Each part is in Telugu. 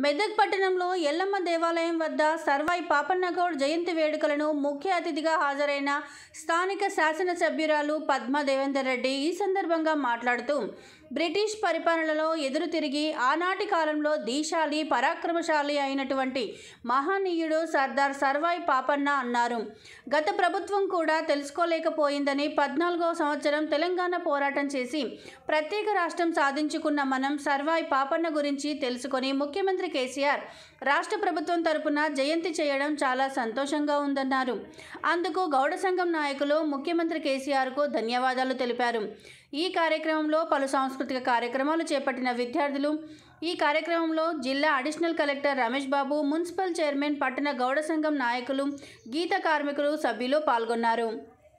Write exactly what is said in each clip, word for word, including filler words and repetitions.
మెదక్ పట్టణంలో ఎల్లమ్మ దేవాలయం వద్ద సర్వాయి పాపన్నగౌడ్ జయంతి వేడుకలను ముఖ్య అతిథిగా హాజరైన స్థానిక శాసనసభ్యురాలు పద్మా దేవేందర్ రెడ్డి ఈ సందర్భంగా మాట్లాడుతూ బ్రిటిష్ పరిపాలనలో ఎదురు తిరిగి ఆనాటి కాలంలో దీశాలి పరాక్రమశాలి అయినటువంటి మహనీయుడు సర్దార్ సర్వాయి పాపన్న అన్నారు. గత ప్రభుత్వం కూడా తెలుసుకోలేకపోయిందని పద్నాలుగవ సంవత్సరం తెలంగాణ పోరాటం చేసి ప్రత్యేక రాష్ట్రం సాధించుకున్న మనం సర్వాయి పాపన్న గురించి తెలుసుకొని ముఖ్యమంత్రి కేసీఆర్ రాష్ట్ర ప్రభుత్వం తరపున జయంతి చేయడం చాలా సంతోషంగా ఉందన్నారు. అందుకు గౌడ సంఘం నాయకులు ముఖ్యమంత్రి కేసీఆర్కు ధన్యవాదాలు తెలిపారు. ఈ కార్యక్రమంలో పలు సాంస్కృతిక కార్యక్రమాలు చేపట్టిన విద్యార్థులు, ఈ కార్యక్రమంలో జిల్లా additional collector Ramesh Babu, municipal chairman, పట్టణ గౌడ సంఘం నాయకులు, గీత కార్మికులు, సభ్యులు పాల్గొన్నారు.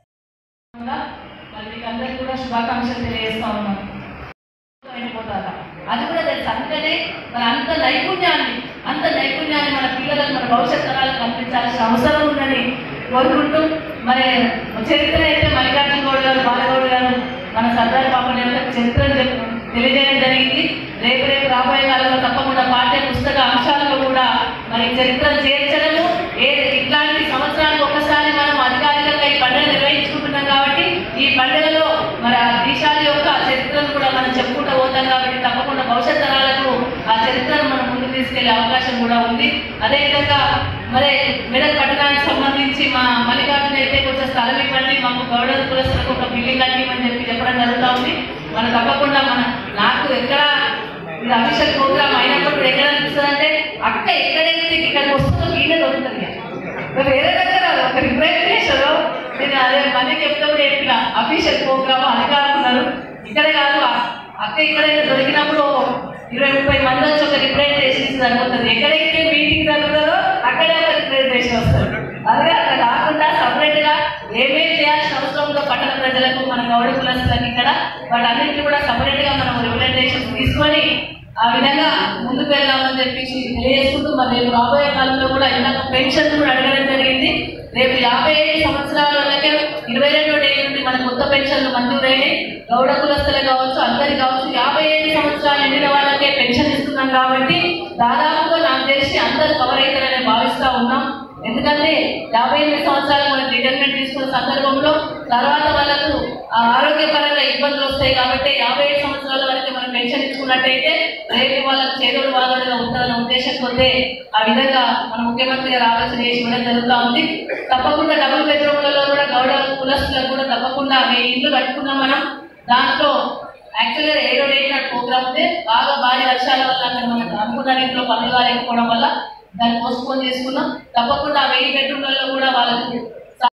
అది కూడా తెలుసు. అందుకనే మన అంత నైపుణ్యాన్ని అంత నైపుణ్యాన్ని మన పిల్లలకు మన భవిష్యత్ తరాలకు కల్పించాల్సిన అవసరం ఉందని కోరుకుంటూ, మరి చరిత్ర అయితే మల్లికార్జున గౌడ్ గారు, బాలగౌడ్ గారు మన సర్దార్ పాపన్న యొక్క చరిత్రను తెలియజేయడం జరిగింది. రేపు రేపు రాబోయే కాలంలో తప్పకుండా పాఠ్య పుస్తక అంశాల్లో కూడా మరి చరిత్రను చేర్చడము, ఏ ఇట్లాంటి సంవత్సరానికి ఒకసారి మనం అధికారికంగా ఈ పండుగ నిర్వహించుకుంటున్నాం కాబట్టి ఈ పండుగలో మరి ఆ దేశాల యొక్క చరిత్రను కూడా మనం చెప్పుకుంటూ పోతాం కాబట్టి తప్పకుండా భవిష్యత్ తరాలకు ఆ చరిత్రను మనం ముందుకు తీసుకెళ్లే అవకాశం కూడా ఉంది. అదేవిధంగా మరి మెదక్ పట్టణానికి సంబంధించి మా మల్లికార్జున అయితే కొంచెం స్థలం ఇవ్వండి, మాకు గౌడ కులస్తులకు ఒక బిల్డింగ్ కట్టిమని చెప్పి చెప్పడం జరుగుతూ ఉంది. మనం తప్పకుండా మన నాకు ఎక్కడ ఇది అఫీషియల్ ప్రోగ్రామ్ అయినప్పుడు ఎక్కడ అనిపిస్తుంది అంటే అక్క ఎక్కడైతే ఇక్కడికి వస్తుందో ఈయన దొరుకుతుంది. వేరే దగ్గర ఒక రిప్రజెంటేషన్ నేను అదే మళ్ళీ చెప్తాము చెప్పిన అఫీషియల్ ప్రోగ్రామ్ అధికారులు ఉన్నారు. ఇక్కడే కాదు, అక్క ఎక్కడైతే దొరికినప్పుడు ఇరవై ముప్పై మంది వచ్చి ఒక రిప్రజెంటేషన్ సరిపోతుంది. ఎక్కడైతే మీటింగ్ జరుగుతుందో అక్కడే ఒక రిప్రజెంటేషన్ వస్తుంది. అలాగే అక్కడ కాకుండా సపరేట్ గా ఏమేమి చేయాల్సిన అవసరం ఉందో పట్టణ ప్రజలకు, మన గౌడ కులస్తులకు ఇక్కడ వాటన్నింటినీ కూడా సపరేట్ గా మనం రిప్రజెంటేషన్ తీసుకొని ఆ విధంగా ముందుకు వెళ్దామని చెప్పేసి తెలియజేసుకుంటూ, మరి రేపు రాబోయే కాలంలో కూడా ఇందాక పెన్షన్ కూడా అడగడం జరిగింది. రేపు యాభై ఐదు సంవత్సరాల వాళ్ళకే ఇరవై రెండో డేట్ నుండి మన కొత్త పెన్షన్లు మంజూరైనాయి. గౌడ కులస్తులే కావచ్చు, అందరి కావచ్చు, యాభై ఐదు సంవత్సరాలు నిండిన వాళ్ళకే పెన్షన్ ఇస్తున్నాం కాబట్టి దాదాపుగా నాకు తెలిసి అందరూ కవర్ అవుతారని భావిస్తూ ఉన్నాం. ఎందుకంటే యాభై ఎనిమిది సంవత్సరాలు మనకు రిటైర్మెంట్ తీసుకున్న సందర్భంలో తర్వాత వాళ్ళకు ఆరోగ్యపరంగా ఇబ్బందులు వస్తాయి కాబట్టి యాభై ఐదు సంవత్సరాల వరకు మనం పెన్షన్ ఇచ్చుకున్నట్టయితే రేపు వాళ్ళకు చేదోడు వాదోడుగా ఉంటుందన్న ఉద్దేశంతో ఆ విధంగా మన ముఖ్యమంత్రి గారు ఆలోచన చేసి ఇవ్వడం జరుగుతూ ఉంది. తప్పకుండా డబుల్ బెడ్రూమ్లలో కూడా గౌడ కులస్తులకు కూడా తప్పకుండా మీ ఇల్లు కట్టుకున్నాం మనం. దాంట్లో యాక్చువల్గా ఏడో డేట్ నాటి ప్రోగ్రామ్ ఉంటే బాగా భారీ వర్షాల వల్ల అక్కడ మనకు అనుకున్న రీతిలో పనులు కాలేకపోవడం వల్ల దాన్ని పోస్ట్పోన్ చేసుకున్నాం. తప్పకుండా ఆ వెయ్యి బెడ్రూమ్లలో కూడా వాళ్ళకు